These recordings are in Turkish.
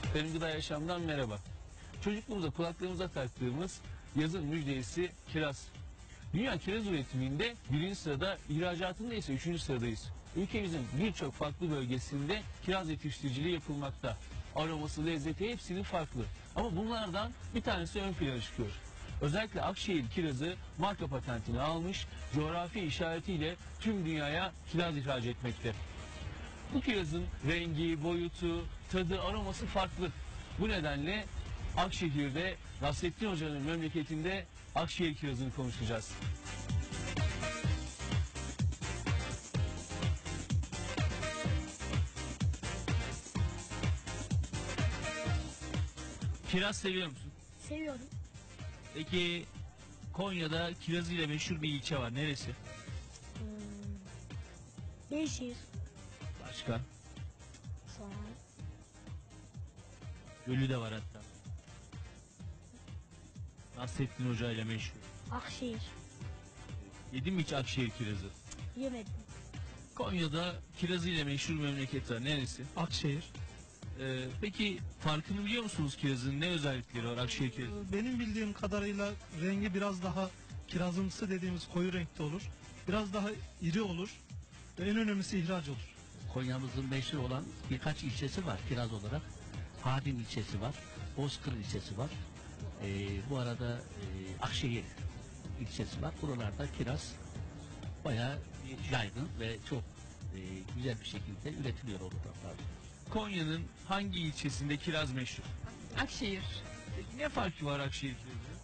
Benim Gıda Yaşam'dan merhaba. Çocukluğumuzda kulaklarımıza taktığımız yazın müjdesi kiraz. Dünya kiraz üretiminde birinci sırada, ihracatında ise 3. sıradayız. Ülkemizin birçok farklı bölgesinde kiraz yetiştiriciliği yapılmakta. Aroması, lezzeti hepsinin farklı. Ama bunlardan bir tanesi ön plana çıkıyor. Özellikle Akşehir kirazı marka patentini almış, coğrafi işaretiyle tüm dünyaya kiraz ihraç etmekte. Bu kirazın rengi, boyutu, tadı, aroması farklı. Bu nedenle Akşehir'de Nasrettin Hoca'nın memleketinde Akşehir kirazını konuşacağız. Kiraz seviyor musun? Seviyorum. Peki Konya'da kirazıyla meşhur bir ilçe var. Neresi? Beyşehir. Başka? Sonra Gölü de var hatta. Nasrettin Hoca ile meşhur. Akşehir. Yedin mi hiç Akşehir kirazı? Yemedim. Konya'da kirazıyla meşhur memleket var. Neresi? Akşehir. Peki farkını biliyor musunuz kirazın? Ne özellikleri var Akşehir kirazı? Benim bildiğim kadarıyla rengi biraz daha kirazımsı dediğimiz koyu renkte olur. Biraz daha iri olur. Ve en önemlisi ihraç olur. Konya'mızın meşhur olan birkaç ilçesi var kiraz olarak. Hardin ilçesi var, Bozkır ilçesi var. Bu arada Akşehir ilçesi var. Buralarda kiraz bayağı yaygın ve çok güzel bir şekilde üretiliyor orada. Konya'nın hangi ilçesinde kiraz meşhur? Akşehir. Peki ne farkı var Akşehir kirazı?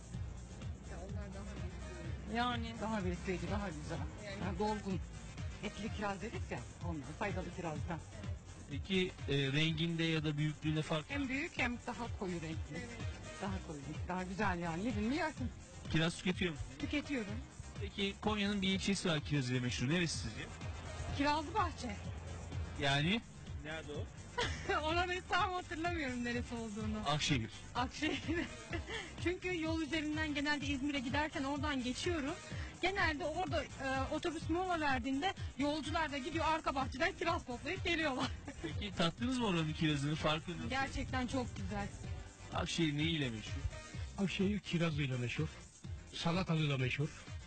Yani Daha besleyici, daha güzel. Yani dolgun. Etli kiraz dedik ya, onlar faydalı kirazdan. Peki renginde ya da büyüklüğünde fark var mı? Hem büyük hem daha koyu renkli. Daha koyu, daha güzel yani. Yedin mi yersin. Kiraz tüketiyor musun? Tüketiyorum. Peki Konya'nın bir ilçesi var kirazıyla meşhur. Neresi sizce? Kirazlı bahçe. Yani? Nerede o? Oranın tam hatırlamıyorum neresi olduğunu. Akşehir. Akşehir. Çünkü yol üzerinden genelde İzmir'e giderken oradan geçiyorum. Genelde orada otobüs mola verdiğinde yolcular da gidiyor arka bahçeden kiraz toplayıp geliyorlar. Peki tattınız mı oranın kirazını? Farkı nasıl? Gerçekten çok güzel. Akşehir neyiyle meşhur? Akşehir kirazıyla meşhur. Salatalıyla meşhur.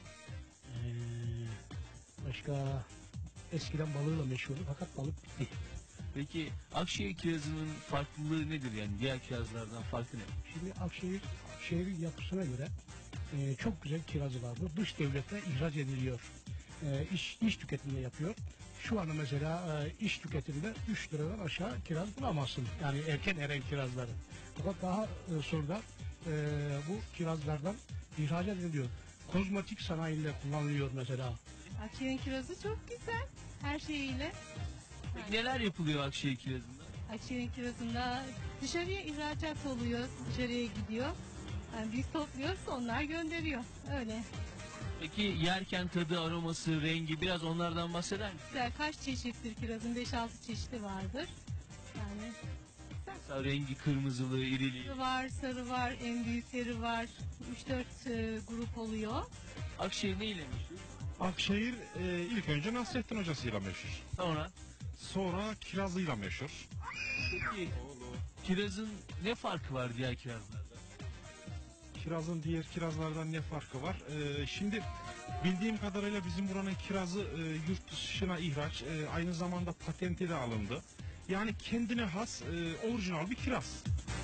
Başka eskiden balığıyla meşhurdu fakat balık bitti. Peki Akşehir kirazının farklılığı nedir yani? Diğer kirazlardan farkı ne? Şimdi Akşehir şehrin yapısına göre çok güzel kirazı vardır. Dış devlete ihraç ediliyor. İş tüketiminde yapıyor. Şu anda mesela iş tüketiminde 3 liradan aşağı kiraz bulamazsın. Yani erken eren kirazları. Fakat daha sonra bu kirazlardan ihraç ediliyor. Kozmetik sanayinde kullanılıyor mesela. Akşehir'in kirazı çok güzel. Her şeyiyle. Peki neler yapılıyor Akşehir kirazında? Akşehir'in kirazında dışarıya ihracat oluyor. Dışarıya gidiyor. Yani biz topluyoruz, onlar gönderiyor. Öyle. Peki yerken tadı, aroması, rengi biraz onlardan bahseder misin? Güzel. Kaç çeşittir kirazın? 5-6 çeşidi vardır. Yani Mesela rengi kırmızılı, irili. sarı var, sarı var, en büyükleri var. 3-4 grup oluyor. Akşehir neyle meşhur? Akşehir ilk önce Nasrettin hocasıyla meşhur. Sonra Sonra kirazıyla meşhur. peki kirazın ne farkı var diğer kirazlardan? Kirazın diğer kirazlardan ne farkı var? Şimdi bildiğim kadarıyla bizim buranın kirazı yurt dışına ihraç, aynı zamanda patenti de alındı. Yani kendine has orijinal bir kiraz.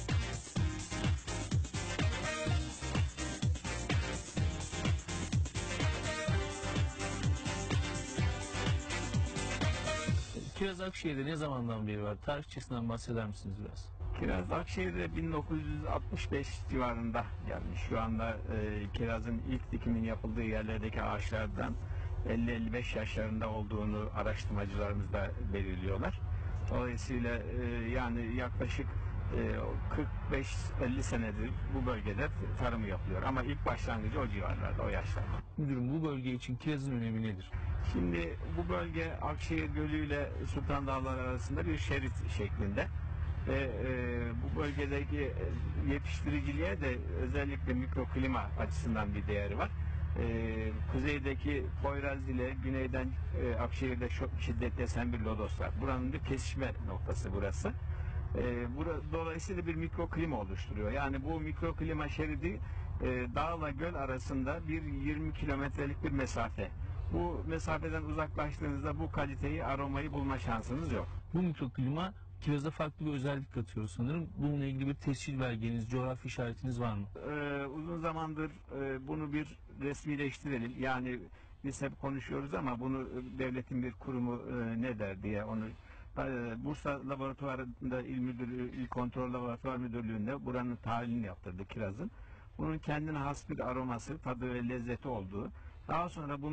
Kiraz Akşehir'de ne zamandan beri var? Tarihçesinden bahseder misiniz biraz? Kiraz Akşehir'de 1965 civarında gelmiş. Şu anda kirazın ilk dikimin yapıldığı yerlerdeki ağaçlardan 50-55 yaşlarında olduğunu araştırmacılarımız da belirliyorlar. Dolayısıyla yani yaklaşık 45-50 senedir bu bölgede tarımı yapılıyor. Ama ilk başlangıcı o civarlarda, o yaşlarda. Müdürüm bu bölge için kirazın önemi nedir? Şimdi bu bölge Akşehir Gölü ile Sultan Dağları arasında bir şerit şeklinde. Ve bu bölgedeki yetiştiriciliğe de özellikle mikroklima açısından bir değeri var. Kuzeydeki Poyraz ile güneyden Akşehir'de çok şiddetli esen bir lodos var. Buranın bir kesişme noktası burası. Dolayısıyla bir mikroklima oluşturuyor. Yani bu mikroklima şeridi dağla göl arasında bir 20 kilometrelik bir mesafe. Bu mesafeden uzaklaştığınızda bu kaliteyi, aromayı bulma şansınız yok. Bu mikroklima kiraza farklı bir özellik katıyor sanırım. Bununla ilgili bir tescil belgeniz, coğrafi işaretiniz var mı? Uzun zamandır bunu bir resmileştirelim. Yani biz hep konuşuyoruz ama bunu devletin bir kurumu ne der diye onu Bursa Laboratuvarı'nda İl Kontrol Laboratuvar Müdürlüğü'nde buranın tahlilini yaptırdı kirazın. Bunun kendine has bir aroması, tadı ve lezzeti olduğu. Daha sonra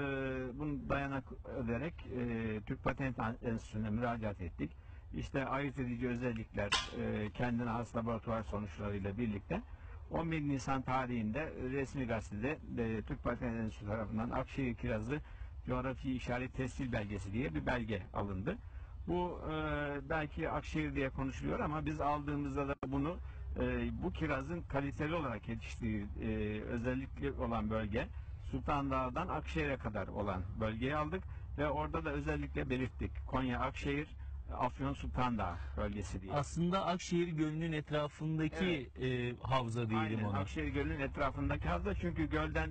bunu dayanak ederek Türk Patent Enstitüsü'ne müracaat ettik. İşte ayırt edici özellikler kendine has laboratuvar sonuçlarıyla birlikte 11 Nisan tarihinde resmi gazetede Türk Patent Enstitüsü tarafından Akşehir kirazı coğrafi işaret tescil belgesi diye bir belge alındı. Bu belki Akşehir diye konuşuluyor ama biz aldığımızda da bunu bu kirazın kaliteli olarak yetiştiği özellikli olan bölge Sultan Dağı'dan Akşehir'e kadar olan bölgeyi aldık ve orada da özellikle belirttik. Konya, Akşehir, Afyon Sultan Dağı bölgesi diye. Aslında Akşehir Gölü'nün etrafındaki havza diyelim Aynen, ona. Akşehir Gölü'nün etrafındaki havza, çünkü gölden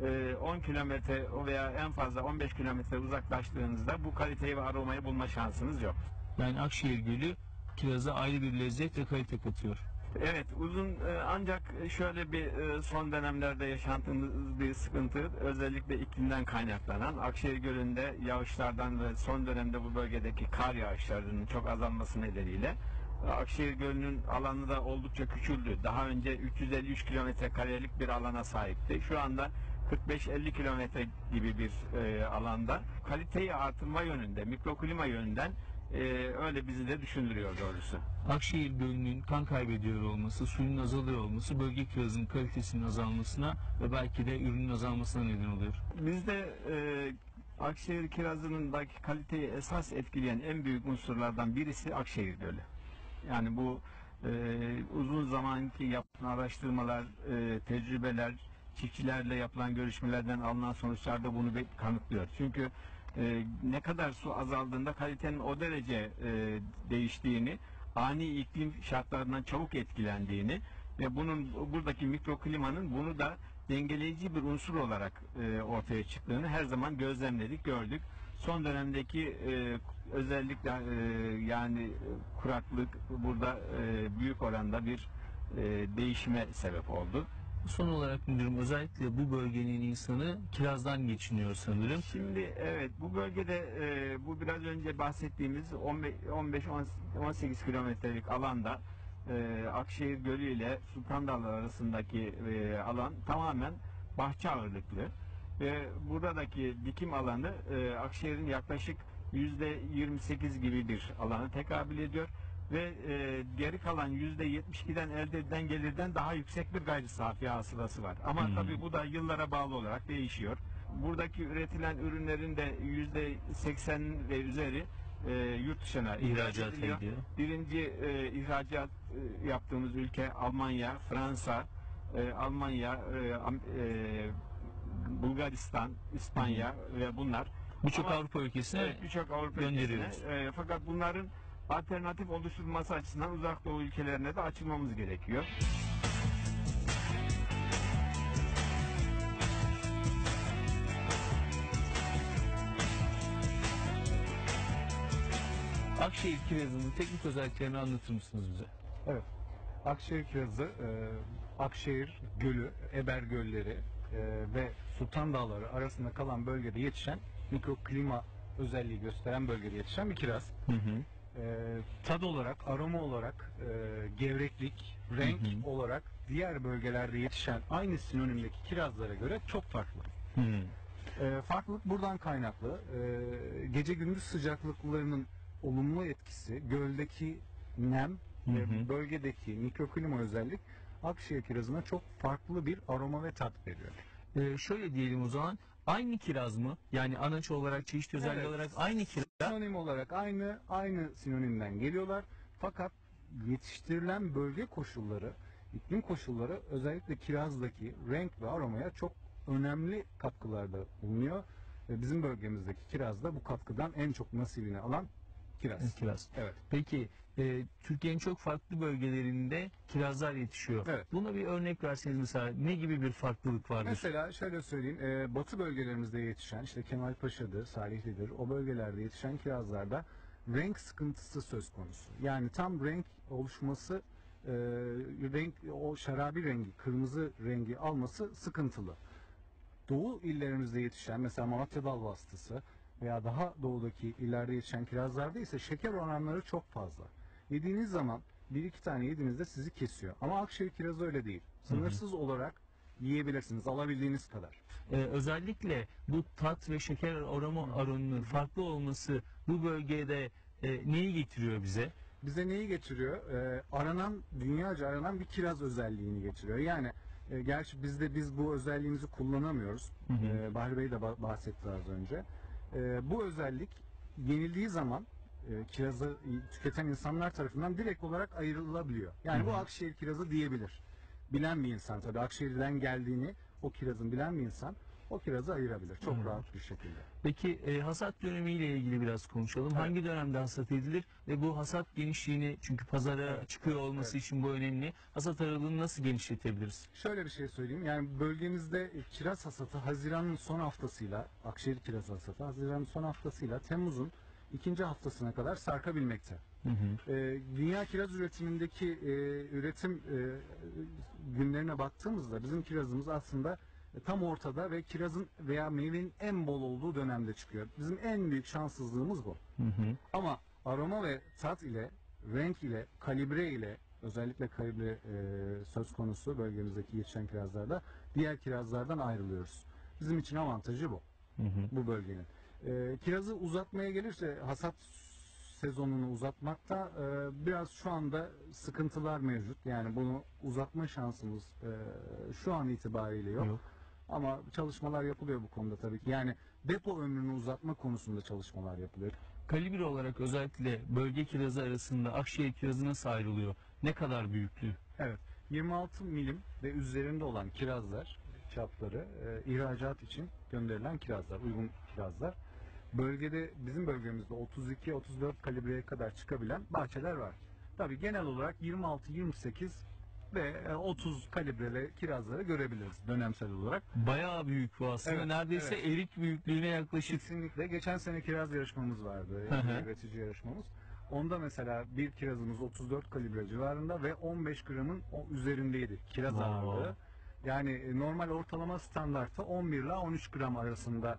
10 kilometre veya en fazla 15 kilometre uzaklaştığınızda bu kaliteyi ve aromayı bulma şansınız yok. Yani Akşehir Gölü kiraza ayrı bir lezzet ve kalite katıyor. Evet, ancak şöyle bir son dönemlerde yaşantımız bir sıkıntı, özellikle iklimden kaynaklanan Akşehir Gölü'nde yağışlardan ve son dönemde bu bölgedeki kar yağışlarının çok azalması nedeniyle Akşehir Gölü'nün alanı da oldukça küçüldü. Daha önce 353 kilometre karelik bir alana sahipti. Şu anda 45-50 kilometre gibi bir alanda. Kaliteyi artırma yönünde, mikroklima yönünden öyle bizi de düşündürüyor doğrusu. Akşehir Gölü'nün kan kaybediyor olması, suyun azalıyor olması bölge kirazının kalitesinin azalmasına ve belki de ürünün azalmasına neden oluyor. Bizde Akşehir kirazındaki kaliteyi esas etkileyen en büyük unsurlardan birisi Akşehir Gölü. Yani bu uzun zamanki yapılan araştırmalar, tecrübeler, çiftçilerle yapılan görüşmelerden alınan sonuçlar da bunu kanıtlıyor. Çünkü ne kadar su azaldığında kalitenin o derece değiştiğini, ani iklim şartlarından çabuk etkilendiğini ve buradaki mikroklimanın bunu da dengeleyici bir unsur olarak ortaya çıktığını her zaman gözlemledik, gördük. Son dönemdeki özellikle yani kuraklık burada büyük oranda bir değişime sebep oldu. Son olarak müdürüm, özellikle bu bölgenin insanı kirazdan geçiniyor sanırım. Şimdi evet, bu bölgede bu biraz önce bahsettiğimiz 15-18 kilometrelik alanda Akşehir Gölü ile Sultan Dağları arasındaki alan tamamen bahçe ağırlıklı ve buradaki dikim alanı Akşehir'in yaklaşık %28 gibi bir alanı tekabül ediyor ve geri kalan %72'den elde edilen gelirden daha yüksek bir gayri safi hasılası var. Ama tabii bu da yıllara bağlı olarak değişiyor. Buradaki üretilen ürünlerin de %80 ve üzeri yurt dışına ihracat ediliyor. Birinci ihracat yaptığımız ülke Almanya, Fransa, Bulgaristan, İspanya ve bunlar. Birçok Avrupa ülkesine birçok Avrupa gönderiyoruz. ülkesine. Fakat bunların alternatif oluşturulması açısından uzak doğu ülkelerine de açılmamız gerekiyor. Akşehir kirazının teknik özelliklerini anlatır mısınız bize? Evet. Akşehir kirazı, Akşehir Gölü, Eber Gölleri ve Sultan Dağları arasında kalan bölgede yetişen, mikroklima özelliği gösteren bölgede yetişen bir kiraz. Tad olarak, aroma olarak, gevreklik, renk olarak diğer bölgelerde yetişen aynı sinonimdeki kirazlara göre çok farklı. Farklılık buradan kaynaklı. Gece gündüz sıcaklıklarının olumlu etkisi, göldeki nem ve bölgedeki mikroklima özellik Akşehir kirazına çok farklı bir aroma ve tat veriyor. Şöyle diyelim o zaman, aynı kiraz mı? Yani anaç olarak, çeşitli özelliği Evet. olarak aynı kiraz. Sinonim olarak aynı sinonimden geliyorlar. Fakat yetiştirilen bölge koşulları, iklim koşulları özellikle kirazdaki renk ve aromaya çok önemli katkılarda bulunuyor. Ve bizim bölgemizdeki kirazda bu katkıdan en çok nasibini alan Kiraz. Kiraz. Evet. Peki Türkiye'nin çok farklı bölgelerinde kirazlar yetişiyor. Evet. Buna bir örnek verseniz mesela ne gibi bir farklılık vardır? Mesela şöyle söyleyeyim, batı bölgelerimizde yetişen, işte Kemalpaşa'dır, Salihli'dir, o bölgelerde yetişen kirazlarda renk sıkıntısı söz konusu. Yani tam renk oluşması, o şarabi rengi, kırmızı rengi alması sıkıntılı. Doğu illerimizde yetişen, mesela Malatya Bal Bastısı veya daha doğudaki illerde yetişen kirazlarda ise şeker oranları çok fazla. Yediğiniz zaman bir iki tane yediğinizde sizi kesiyor. Ama Akşehir kirazı öyle değil. Sınırsız olarak yiyebilirsiniz, alabildiğiniz kadar. Özellikle bu tat ve şeker oranının farklı olması bu bölgede neyi getiriyor bize? Bize neyi getiriyor? Dünyaca aranan bir kiraz özelliğini getiriyor. Yani gerçi biz bu özelliğimizi kullanamıyoruz. Bahri Bey de bahsetti az önce. Bu özellik yenildiği zaman kirazı tüketen insanlar tarafından direkt olarak ayrılabiliyor. Yani bu Akşehir kirazı diyebilir. Bilen bir insan tabii, Akşehir'den geldiğini o kirazın bilen bir insan o kirazı ayırabilir çok rahat bir şekilde. Peki hasat dönemiyle ilgili biraz konuşalım. Evet. Hangi dönemde hasat edilir ve bu hasat genişliğini, çünkü pazara çıkıyor olması için bu önemli. Hasat aralığını nasıl genişletebiliriz? Şöyle bir şey söyleyeyim. Yani bölgemizde kiraz hasatı Haziran'ın son haftasıyla, Akşehir kiraz hasatı Haziran'ın son haftasıyla Temmuz'un ikinci haftasına kadar sarkabilmekte. Dünya kiraz üretimindeki üretim günlerine baktığımızda bizim kirazımız aslında tam ortada ve kirazın veya meyvenin en bol olduğu dönemde çıkıyor. Bizim en büyük şanssızlığımız bu. Ama aroma ve tat ile, renk ile, kalibre ile, özellikle kalibre söz konusu bölgemizdeki yetişen kirazlarda diğer kirazlardan ayrılıyoruz. Bizim için avantajı bu. Bu bölgenin. Kirazı uzatmaya gelirse hasat sezonunu uzatmakta biraz şu anda sıkıntılar mevcut. Yani bunu uzatma şansımız şu an itibariyle yok. Ama çalışmalar yapılıyor bu konuda tabii ki. Yani depo ömrünü uzatma konusunda çalışmalar yapılıyor. Kalibre olarak özellikle bölge kirazı arasında Akşehir kirazı nasıl ayrılıyor? Ne kadar büyüklüğü? Evet. 26 milim ve üzerinde olan kirazlar, çapları ihracat için gönderilen kirazlar, uygun kirazlar. Bölgede, bizim bölgemizde 32-34 kalibreye kadar çıkabilen bahçeler var. Tabii genel olarak 26-28 ve 30 kalibreli kirazları görebiliriz dönemsel olarak. Bayağı büyük bu aslında. Evet, Neredeyse evet. erik büyüklüğüne yaklaşık. Kesinlikle. Geçen sene kiraz yarışmamız vardı. Üretici yarışmamız. Onda mesela bir kirazımız 34 kalibre civarında ve 15 gramın üzerindeydi kiraz ağırlığı. Yani normal ortalama standartta 11 ile 13 gram arasında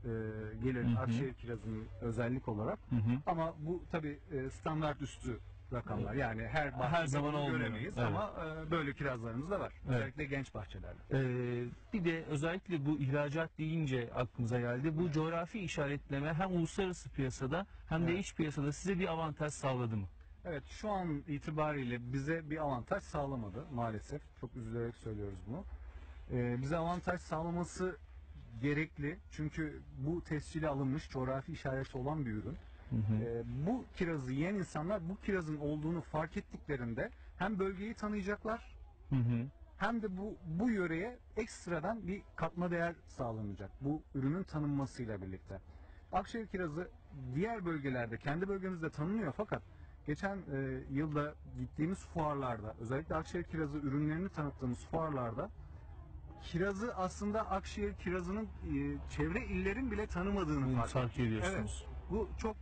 gelir Akşehir kirazının özellik olarak. Ama bu tabi standart üstü rakamlar. Yani her zaman olmuyor. göremeyiz Evet. ama böyle kirazlarımız da var. Evet. Özellikle genç bahçelerde. Bir de özellikle bu ihracat deyince aklımıza geldi. Bu coğrafi işaretleme hem uluslararası piyasada hem de iç piyasada size bir avantaj sağladı mı? Evet, şu an itibariyle bize bir avantaj sağlamadı maalesef. Çok üzülerek söylüyoruz bunu. Bize avantaj sağlaması gerekli. Çünkü bu tescile alınmış, coğrafi işareti olan bir ürün. Bu kirazı yiyen insanlar bu kirazın olduğunu fark ettiklerinde hem bölgeyi tanıyacaklar hem de bu yöreye ekstradan bir katma değer sağlanacak. Bu ürünün tanınmasıyla birlikte. Akşehir kirazı diğer bölgelerde, kendi bölgemizde tanınıyor fakat geçen yılda gittiğimiz fuarlarda, özellikle Akşehir kirazı ürünlerini tanıttığımız fuarlarda kirazı aslında Akşehir kirazının çevre illerin bile tanımadığını fark ediyorsunuz. Evet. Bu çok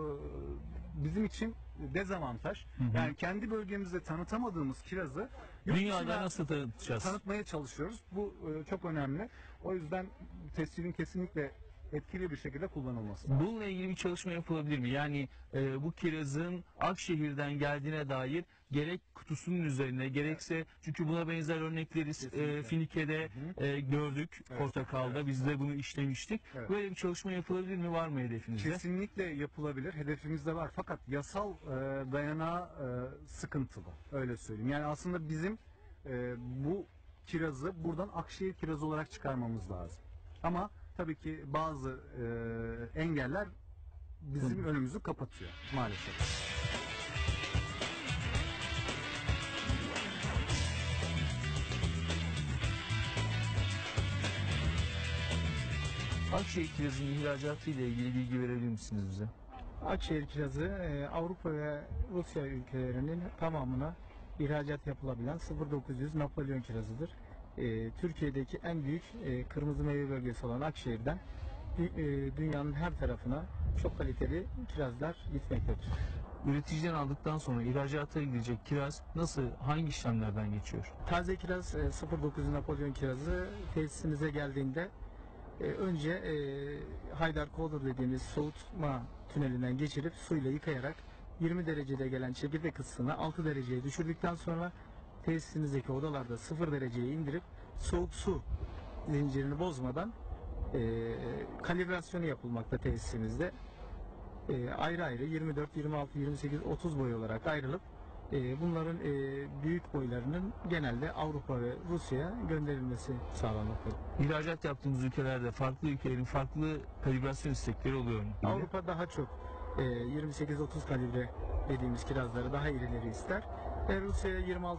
bizim için dezavantaj. Yani kendi bölgemizde tanıtamadığımız kirazı dünyada nasıl tanıtacağız? Tanıtmaya çalışıyoruz. Bu çok önemli. O yüzden tescilin kesinlikle etkili bir şekilde kullanılması. Bununla ilgili bir çalışma yapılabilir mi? Yani bu kirazın Akşehir'den geldiğine dair gerek kutusunun üzerine gerekse, çünkü buna benzer örnekleri Finike'de gördük, Portakal'da biz de bunu işlemiştik. Böyle bir çalışma yapılabilir mi? Var mı hedefinizde? Kesinlikle yapılabilir. Hedefimizde var. Fakat yasal dayanağı sıkıntılı. Öyle söyleyeyim. Yani aslında bizim bu kirazı buradan Akşehir kirazı olarak çıkarmamız lazım. Ama tabii ki bazı engeller bizim önümüzü kapatıyor maalesef. Akşehir kirazının ihracatı ile ilgili bilgi verebilir misiniz bize? Akşehir kirazı Avrupa ve Rusya ülkelerinin tamamına ihracat yapılabilen 0900 Napolyon kirazıdır. Türkiye'deki en büyük kırmızı meyve bölgesi olan Akşehir'den dünyanın her tarafına çok kaliteli kirazlar gitmektedir. Üreticiden aldıktan sonra ihracata gidecek kiraz nasıl, hangi işlemlerden geçiyor? Taze kiraz 0900 Napolyon kirazı tesisimize geldiğinde önce Haydar Color dediğimiz soğutma tünelinden geçirip suyla yıkayarak 20 derecede gelen çekirdek ısısını 6 dereceye düşürdükten sonra tesisimizdeki odalarda 0 dereceye indirip soğuk su zincirini bozmadan kalibrasyonu yapılmakta tesisimizde. Ayrı ayrı 24, 26, 28, 30 boy olarak ayrılıp bunların büyük boylarının genelde Avrupa ve Rusya'ya gönderilmesi sağlanmaktadır. İhracat yaptığımız ülkelerde farklı ülkelerin farklı kalibrasyon istekleri oluyor mu? Avrupa daha çok 28-30 kalibre dediğimiz kirazları daha irileri ister. Rusya'ya 26-28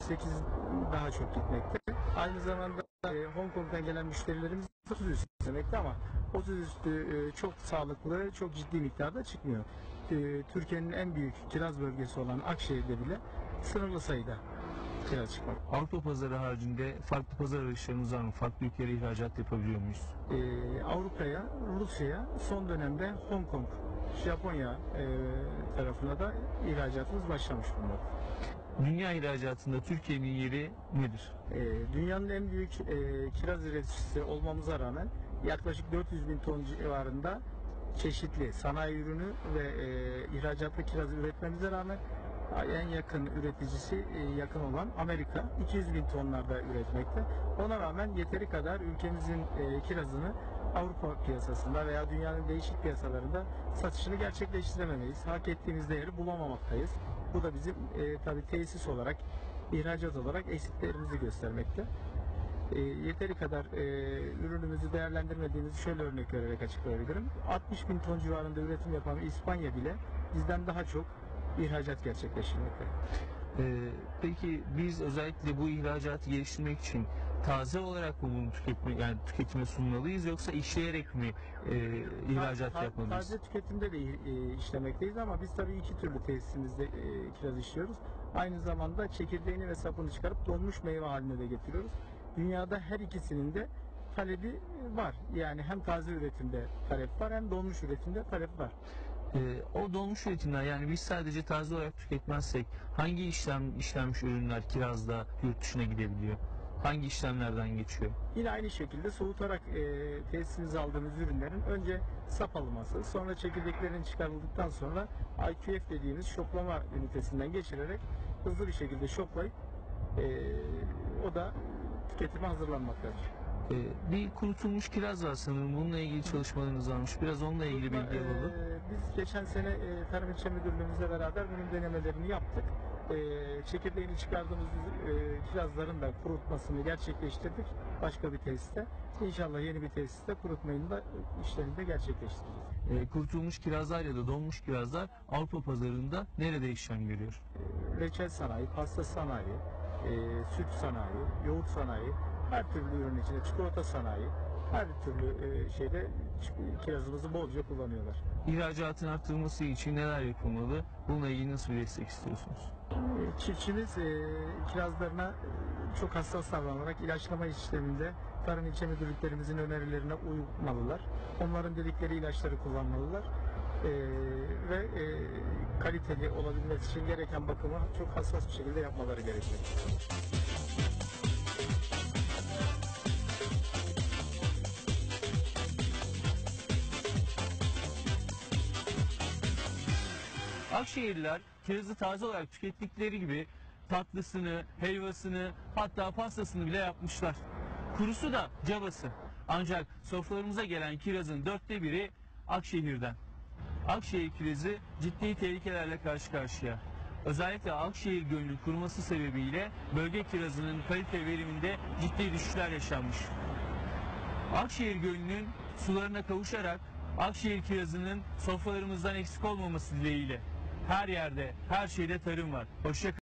daha çok gitmekte. Aynı zamanda Hong Kong'dan gelen müşterilerimiz 30 üstü istemekte ama 30 üstü çok sağlıklı, çok ciddi miktarda çıkmıyor. Türkiye'nin en büyük kiraz bölgesi olan Akşehir'de bile sınırlı sayıda kiraz çıkmak. Avrupa pazarı haricinde farklı pazar arayışlarımız var mı? Farklı ülkelere ihracat yapabiliyor muyuz? Avrupa'ya, Rusya'ya, son dönemde Hong Kong, Japonya tarafına da ihracatımız başlamış bulunuyor. Dünya ihracatında Türkiye'nin yeri nedir? Dünyanın en büyük kiraz üreticisi olmamıza rağmen yaklaşık 400 bin ton civarında çeşitli sanayi ürünü ve ihracatta kiraz üretmemize rağmen en yakın üreticisi yakın olan Amerika 200 bin tonlarda üretmekte. Ona rağmen yeteri kadar ülkemizin kirazını Avrupa piyasasında veya dünyanın değişik piyasalarında satışını gerçekleştirememeyiz. Hak ettiğimiz değeri bulamamaktayız. Bu da bizim tabii tesis olarak, ihracat olarak eksiklerimizi göstermekte. Yeteri kadar ürünümüzü değerlendirmediğimizi şöyle örnek vererek açıklayabilirim. 60 bin ton civarında üretim yapan İspanya bile bizden daha çok ihracat gerçekleştirmekte. Peki biz özellikle bu ihracatı geliştirmek için taze olarak mı bunu tüketime sunmalıyız yoksa işleyerek mi ihracat yapmalıyız? Taze tüketimde de işlemekteyiz ama biz tabii iki türlü tesisimizde kiraz işliyoruz. Aynı zamanda çekirdeğini ve sapını çıkarıp donmuş meyve haline de getiriyoruz. Dünyada her ikisinin de talebi var. Yani hem taze üretimde talep var hem donmuş üretimde talep var. O donmuş üretimler, yani biz sadece taze olarak tüketmezsek hangi işlenmiş ürünler kirazda yurt dışına gidebiliyor? Hangi işlemlerden geçiyor? Yine aynı şekilde soğutarak tesisimize aldığımız ürünlerin önce sap alınması, sonra çekirdeklerin çıkarıldıktan sonra IQF dediğimiz şoklama ünitesinden geçirerek hızlı bir şekilde şoklayıp o da tüketime hazırlanmaktadır. Bir kurutulmuş kiraz var sanırım. Bununla ilgili çalışmalarınız varmış. Biraz onunla ilgili bilgi alalım. Biz geçen sene Tarım İlçe Müdürlüğümüzle beraber bunun denemelerini yaptık. Çekirdeğini çıkardığımız kirazların da kurutmasını gerçekleştirdik başka bir tesiste. İnşallah yeni bir tesiste kurutmayın da işlerini de gerçekleştireceğiz. Kurutulmuş kirazlar ya da donmuş kirazlar Avrupa pazarında nerede işlem görüyor? Reçel sanayi, pasta sanayi, süt sanayi, yoğurt sanayi, her türlü ürün içinde çikolata sanayi, her türlü şeyde kirazımızı bolca kullanıyorlar. İhracatın arttırılması için neler yapılmalı? Bununla ilgili nasıl bir destek istiyorsunuz? Çiftçimiz kirazlarına çok hassas davranarak ilaçlama işleminde Tarım İlçe Müdürlüklerimizin önerilerine uymalılar. Onların dedikleri ilaçları kullanmalılar. Ve kaliteli olabilmesi için gereken bakımı çok hassas bir şekilde yapmaları gerekiyor. Akşehirliler kirazı taze olarak tükettikleri gibi tatlısını, helvasını, hatta pastasını bile yapmışlar. Kurusu da cabası. Ancak sofralarımıza gelen kirazın 1/4'ü Akşehir'den. Akşehir kirazı ciddi tehlikelerle karşı karşıya. Özellikle Akşehir Gölü'nün kuruması sebebiyle bölge kirazının kalite veriminde ciddi düşüşler yaşanmış. Akşehir Gölü'nün sularına kavuşarak Akşehir kirazının sofralarımızdan eksik olmaması dileğiyle her yerde, her şeyde tarım var. Hoşça kalın.